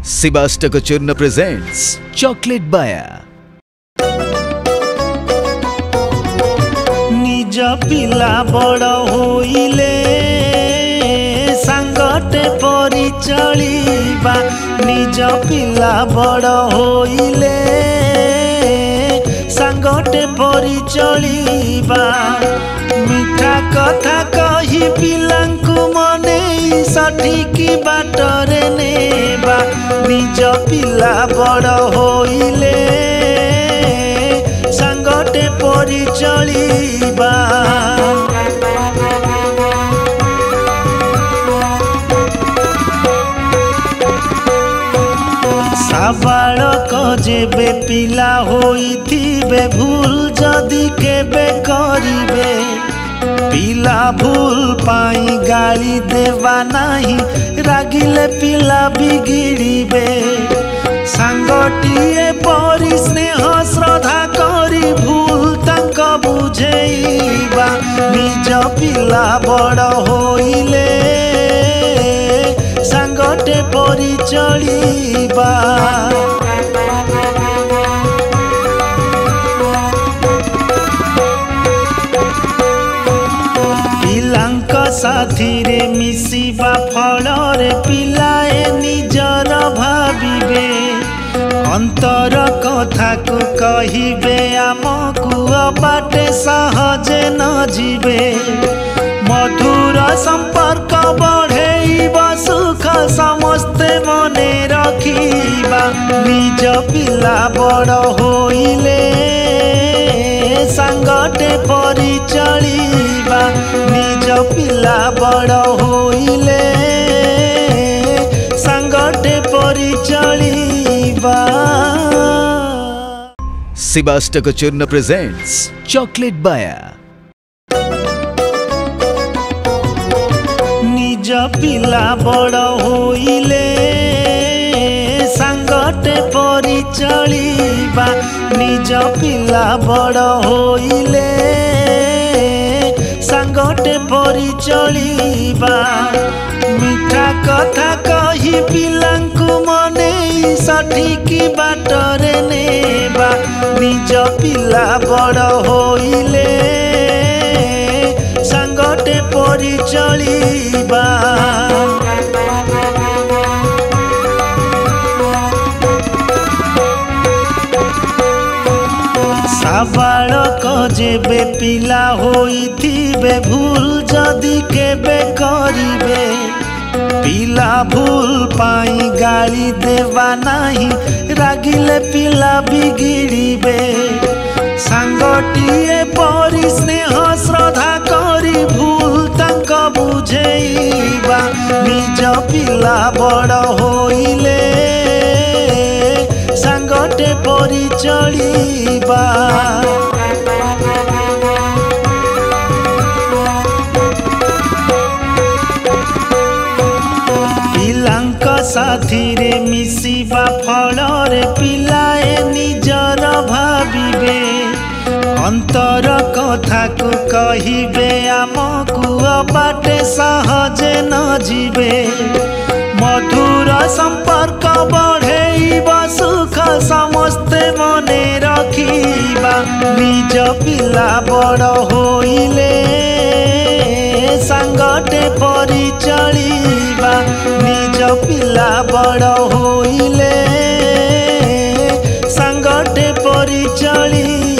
Sebastako Churna presents Chocolate Buyer. निज पिला बड़ होइले सांगटे परि चलिबा निज पिला बड़ होइले सांगटे परि चलिबा मिठा कथा कही पिलांकु मने सठिक बाटरे नेबा निज पिला बड़ होइले सांगटे परि चलिबा साबालक जेबे पिला होइथिबे भूल जदि केबे करिबे पिला भूल पाई गाली देवा नहीं रागिले पिला बिगिड़िबे सांगटिए परि स्नेह श्रद्धा करी भूल तक बुझेइबा निज पिला बड़ होइले सांगटे परि चलिबा पिलांक साथी रे मिसिबा फलरे पिलाए निजर भाबिबे अंतर कथा को कहिबे आमकु बाटे सहजे न जीवे मधुर संपर्क बढ़ेइब सुख समस्ते मने रखिबा निज पिला बड़ होइले सांगटे परि चलिबा निज पिला बड़ होइले सांगटे परि चलिबा। Sebastako Churna presents Chocolate Buyer. निज पिला बड़ होइले सांगटे परि चलिबा निज पिला बड़ होइले सांगटे परि चलिबा मिठा कथा कही पिलांकु मने सठिक बाटरे नेबा निज पिला बड़ होइले सांगटे परि चलिबा। साबालक जेबे पिला होइथिबे भूल जदि केबे करिबे पिला भूल पाई गाली देवा नहीं रागिले पिला बिगिड़िबे सांगटिए परि स्नेह श्रद्धा करी भूल तक बुझेइबा निज पिला बड़ होइले सांगटे परि चलिबा। पिलांक साथी रे मिसिबा फलरे पिलाए निजर भाबिबे अंतर कथा को कहिबे आमकु बाटे सहजे न जीवे मधुर संपर्क बढ़ेइब सुख समस्ते मने रखिबा निज पिला बड़ होइले सांगटे परि चलिबा निज पिला बड़ होइले सांगटे परि चलिबा।